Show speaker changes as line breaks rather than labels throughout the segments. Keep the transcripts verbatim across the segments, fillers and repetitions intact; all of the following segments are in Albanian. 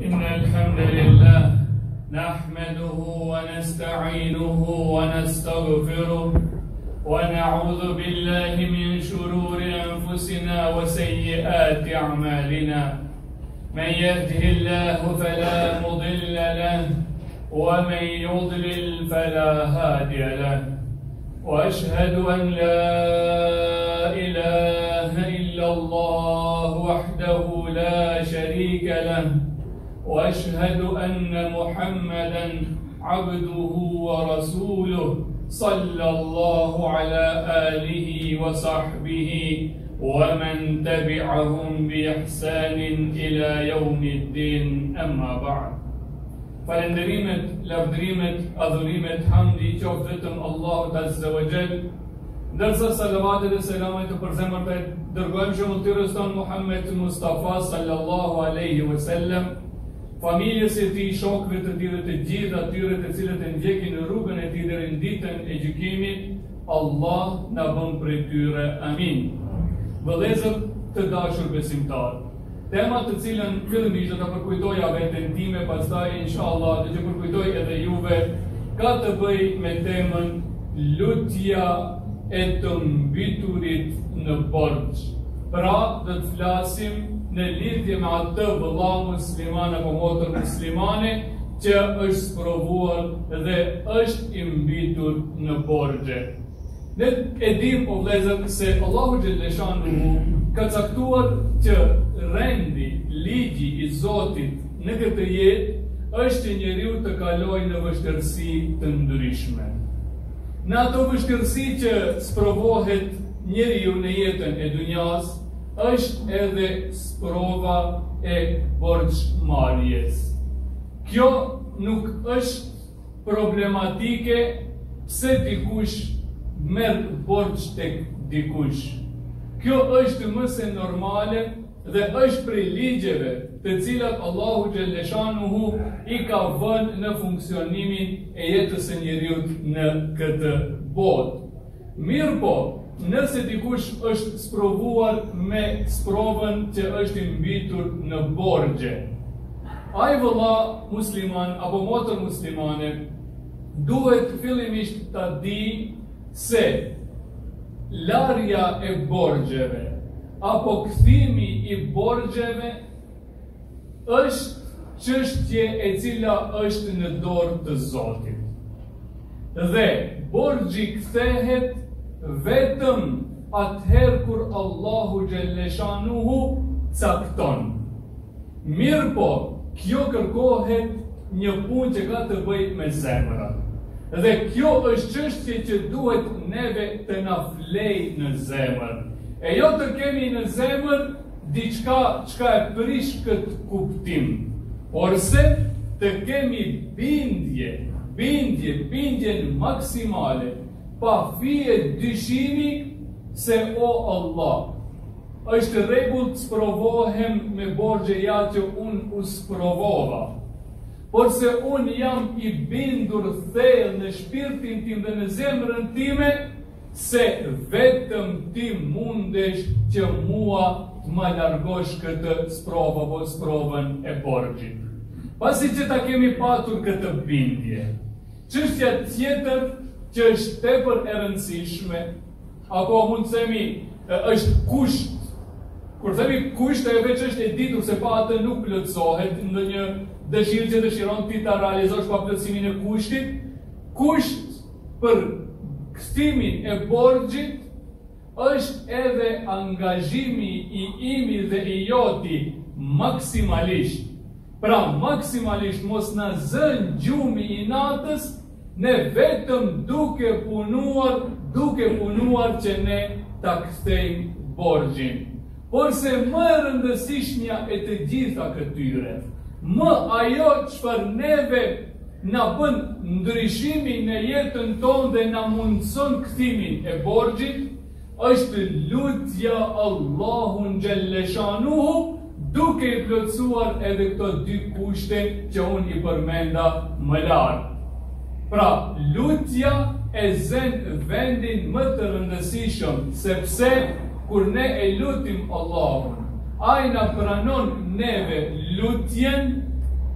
إن الحمد لله نحمده ونستعينه ونستغفره ونعوذ بالله من شرور أنفسنا وسيئات أعمالنا. من يهده الله فلا مضل له ومن يضلل فلا هادي له. وأشهد أن لا إله إلا الله وحده لا شريك له، وأشهد أن محمدا عبده ورسوله صلى الله على آله وصحبه ومن تبعهم بإحسان إلى يوم الدين. أما بعد. Falenderimet, lavdrimet, adhurimet, hamdi, qoftë vetëm Allahut Azza wa Jall, ndërsa salavatet e selamet të përzemër të dërgojmë shëmbulltirës tonë Muhammed Mustafa sallallahu alaihi wasallam, familjes e tij, shokëve të tij dhe të gjithë atyre të cilët e ndjekin në rrugën e tij deri në ditën e gjykimit. Allah na bën prej tyre. Amin. Vëllezër të dashur besimtarë, tema të cilën fillimisht do ta përkujtoja veten time, pastaj inshallah do të përkujtoj edhe juve, ka të bëjë me temën lutja e të mbiturit në borxh. Pra, do të flasim në lidhje me atë vëlla musliman apo motër muslimane që është sprovuar dhe është i mbitur në borxhe. Ne e dim, o vëllezër, se Allahu xhaleshanuhu ka caktuar që rendi, ligji i Zotit në këtë jetë është që njeriu të kalojë në vështirësi të ndryshme. Në ato vështirësi që sprovohet njeriu në jetën e dunjas, është edhe sprova e borxhmarrjes. Kjo nuk është problematike pse dikush merr borxh tek dikush. Kjo është më se normale dhe është prej ligjeve të cilat Allahu xhaleshanuhu i ka vënë në funksionimin e jetës së njeriut në këtë botë. Mirë po, nëse dikush është sprovuar me sprovën që është i mbitur në borxhe, ai vëlla musliman apo motër muslimane duhet fillimisht ta di se larja e borxheve apo kthimi i borxheve është çështje e cila është në dorë të Zotit. Dhe borxhi kthehet vetëm atëherë kur Allahu xhaleshanuhu cakton. Mirë po, kjo kërkohet një punë që ka të bëjë me zemrën. Dhe kjo është çështje që duhet neve të na flejë në zemër. E jo të kemi në zemër diçka çka e prish këtë kuptim, porse të kemi bindje, bindje, bindjen maksimale, pa fije dyshimi se o Allah, është rregull të sprovohem me borxhe ja që unë u sprovova. Por se unë jam i bindur thellë në shpirtin tim dhe në zemrën time, se vetëm ti mundesh që mua të ma largosh këtë sprovë apo sprovën e borxhit. Pasi që ta kemi patur këtë bindje, çështja tjetër që është tepër e rëndësishme, apo mund të themi është kusht. Kur themi kusht, ajo veç është e ditur se pa atë nuk plotësohet ndonjë dëshirë që dëshiron ti ta realizosh pa plotësimin e kushtit. Kusht për kthimin e borxhit është edhe angazhimi i imi dhe i joti maksimalisht. Pra maksimalisht mos na zën gjumi i natës, ne vetëm duke punuar, duke punuar që ne ta kthejmë borxhin. Por se më e rëndësishmja e të gjitha këtyre, më ajo çfarë neve na bën ndryshimin në jetën tonë dhe na mundson kthimin e borxhit, është lutja Allahun xhaleshanuhu, duke i plotësuar edhe këto dy kushte që unë i përmenda më lart. Pra, lutja e zën vendin më të rëndësishëm, sepse kur ne e lutim Allahun, ai na pranon neve lutjen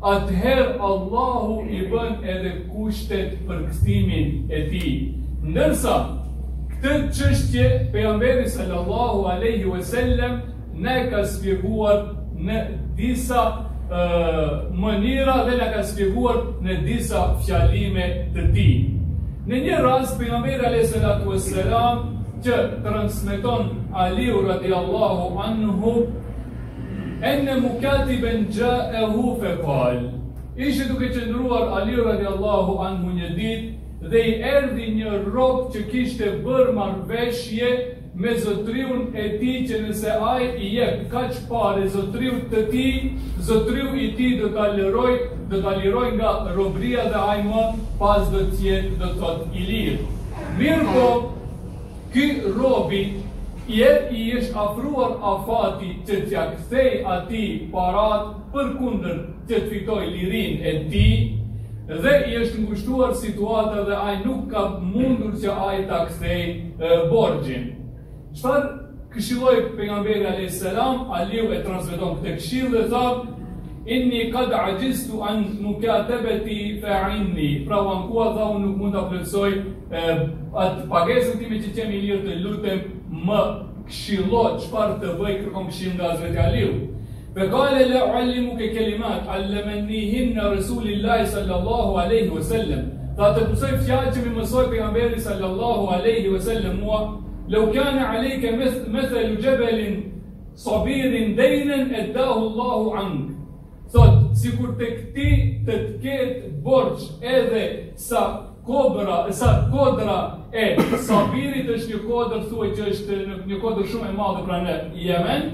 atëherë Allahu i bën edhe kushtet për kthtimin e tij. Ndërsa këtë çështje pejgamberi sallallahu alaihi wasallam na ka shpjeguar në disa uh, mënyra dhe na ka shpjeguar në disa fjalime të tij. Në një rast pejgamberi alayhi salatu wassalam që transmeton Aliu radiallahu anhu enne mukatiben ja'ahu faqal. Ishte duke qëndruar Aliu radiallahu anhu një ditë dhe i erdhi një rob që kishte bërë marrëveshje me zotriun e tij që nëse ai i jep kaq parë zotriut të tij, zotriu i tij do ta liroj, do ta liroj nga robëria dhe ai më pas do të jetë do të thotë i lirë. Mirë, ky robi i i është afruar afati që t'ja kthej atij parat përkundër që të fitoj lirinë e tij dhe i është ngushtuar situata dhe ai nuk ka mundur që ai ta kthej borxhin. Çfarë këshilloi pejgamberi alayhis salam? Aliu e transmeton këtë këshill dhe thotë: inni qad ajiztu an mukatabati fa'inni. Pra u ankua dha unë nuk mund ta plotësoj atë pagesën time që qemi i lirë, të lutem më këshillo çfarë të bëj, kërkon këshill nga Hazreti Aliu. Faqala la uallimuka kalimat allamanihinna rasulillahi sallallahu alaihi wasallam. Tha të mësoj fjalë që më mësoi pejgamberi sallallahu alaihi wasallam mua. Law kana alayka mathalu jabalin sabirin daynan addahu Allahu ank. Thot, sikur tek ti të të ketë borx edhe sa kobra, sa kodra e sabirit, është një kodër thuaj që është një kodër shumë e madhe pra në Yemen,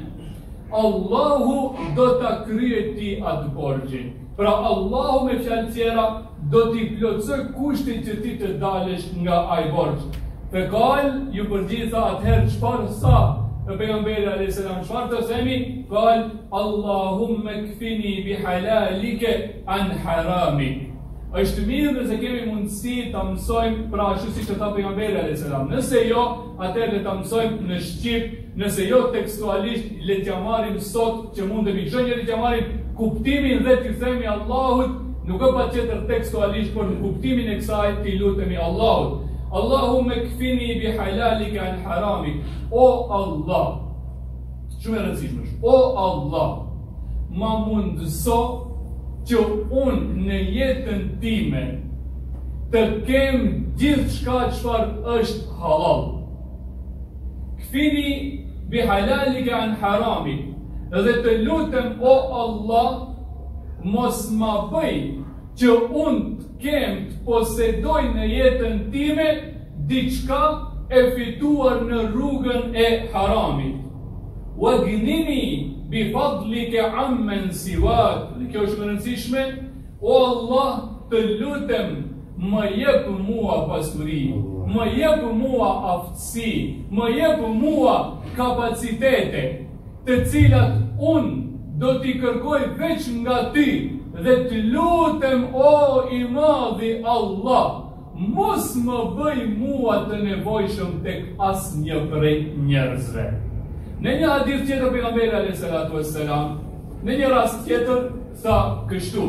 Allahu do ta kryej ti atë borxhin. Pra Allahu me fjalë tjera do t'i plotësoj kushtin që ti të dalësh nga ai borxh. Fekal ju përgjitha atëherë çfarë sa pejgamberi alayhis salam çfarë të themi? Qal Allahumma kfini bihalalika an haramik. Është mirë nëse kemi mundësi ta mësojmë pra ashtu siç e tha pejgamberi alayhis salam. Nëse jo, atëherë ta mësojmë në shqip, nëse jo tekstualisht, le t'ja marrim sot që mundemi çdo njeri t'ja marrim kuptimin dhe t'i themi Allahut, nuk e patjetër tekstualisht, por në kuptimin e kësaj t'i lutemi Allahut. Allahumma kfini bihalalika an haramik. O Allah, shumë e rëndësishme është, o Allah, ma mundëso që unë në jetën time të kem gjithë shka çfarë është halal. Kfini bihalalika an haramik. Dhe të lutem, o Allah, mos ma bëj që unë të kem të posedoj në jetën time diçka e fituar në rrugën e haramit. Wa gnini bi fadlika amman siwak. Dhe kjo është më rëndësishme, o Allah, të lutem më jep mua pasuri, më jep mua aftësi, më jep mua kapacitete, të cilat unë do t'i kërkoj veç nga ty, dhe të lutem, o i madhi Allah, mos më bëj mua të nevojshëm tek asnjë prej njerëzve. Në një hadith tjetër pejgamberi alayhis salatu wassalam, në një rast tjetër tha kështu: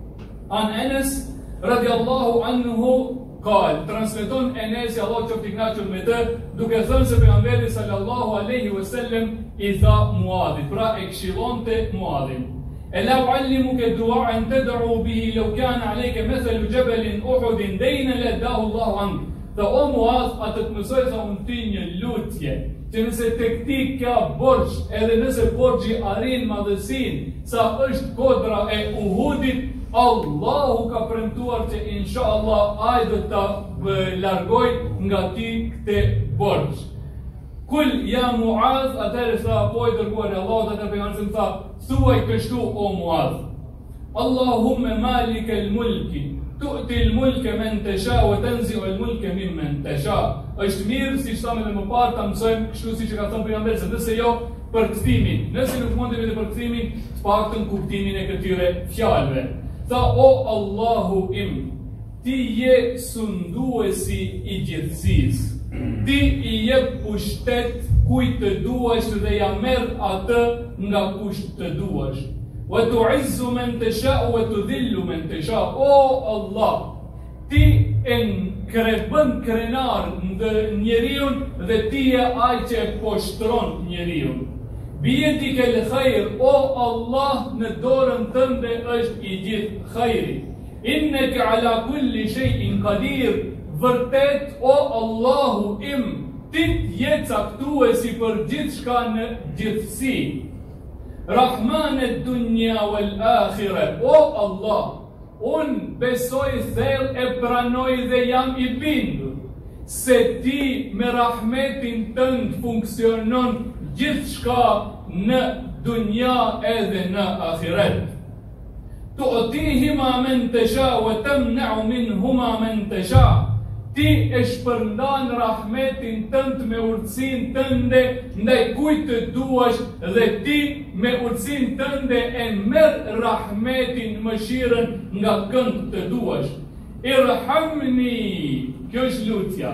An Enes radiallahu anhu qal, transmeton Enesi, Allah qoftë i kënaqur me të, duke thënë se pejgamberi sallallahu alaihi wasallam i tha Muadhit, pra e këshillonte Muadhin: Ela uallimuka du'an tad'u bihi law kana alayka mathalu jabalin Uhudin dayna ladahu Allahu ank. Tha o Muadh, atë të mësoj sa unë ti një lutje, që nëse tek ti ka borxh, edhe nëse borxhi arrin madhësinë sa është kodra e Uhudit, Allahu ka premtuar që inshallah ai do ta largoj nga ti këtë borxh. Kul ja Muadh, atëherë tha po i dërguar e Allahut, atëherë pejgamberi tha, thuaj kështu o Muadh: Allahumma malika al-mulki tu'ti al-mulka man tasha wa tanzi'u al-mulka mimman tasha. Është mirë siç thamë edhe më parë ta mësojmë kështu siç e ka thënë pejgamberi, se nëse jo përkthtimin, nëse nuk mundemi të përkthimin, të paktën kuptimin e këtyre fjalëve. Tha o Allahu im, ti je sunduesi i gjithësisë. Ti i jep pushtet kujt të duash dhe ja merr atë nga kush të duash. وتعز من تشاء وتذل من تشاء. O Allah, ti e bën krenar njeriun dhe ti e ai që e poshtron njeriun. Biyedike l-khayr, o Allah, në dorën tënde është i gjithë khajri. Inneke ala kulli shay'in qadir, vërtet, o Allahu im, ti je caktuesi për gjithçka në gjithësi. Rahmanet dunja wal akhire, o Allah, unë besoj thellë e pranoj dhe jam i bindur se ti me rahmetin tënd funksionon gjithçka në dunja edhe në ahiret. Tu'tihima men tasha wa tamna'u minhuma men tasha. Ti e shpërndan rahmetin tënd me urtësinë tënde ndaj kujt të duash dhe ti me urtësinë tënde e merr rahmetin, mëshirën nga kënd të duash. Irhamni, kjo është lutja.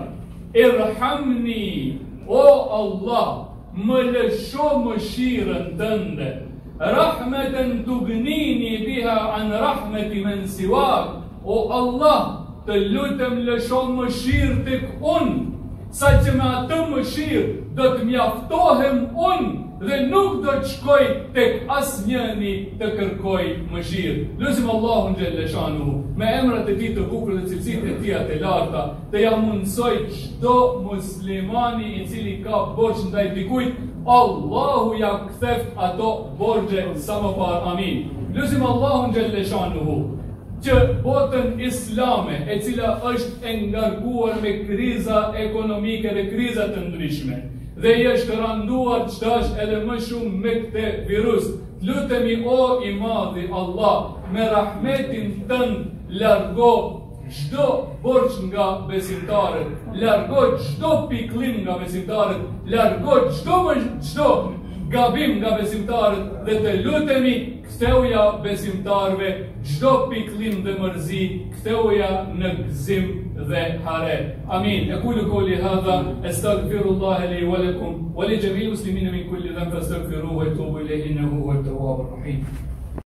Irhamni, o Allah, më lësho mëshirën tënde. Rahmeten tughnini biha an rahmeti men siwak. O Allah, të lutem lësho mëshirë tek unë, sa që me atë mëshirë do të mjaftohem unë dhe nuk do të shkoj tek asnjëni të kërkoj mëshirë. Lutim Allahun xhelle shanuhu me emrat e tij të bukur dhe cilësitë e tij të larta të ja mundsoj çdo muslimani i cili ka borxh ndaj dikujt, Allahu ja ktheft ato borxhe sa më parë. Amin. Lutim Allahun xhelle shanuhu që botën islame, e cila është e ngarkuar me kriza ekonomike dhe kriza të ndryshme, dhe i është randuar çdash edhe më shumë me këtë virus, lutemi o i madhi Allah, me rahmetin tënd largo çdo borxh nga besimtarët, largo çdo pikëllim nga besimtarët, largo çdo çdo gabim nga besimtarët dhe të lutemi ktheuja besimtarve çdo pikëllim dhe mërzi, ktheuja në gëzim dhe hare. Amin. Aqulu qawli hadha astaghfirullah li wa lakum wa li jami'il muslimin min kulli dhanbin fastaghfiruhu wa tubu ilayhi innahu huwa at-tawwabur rahim.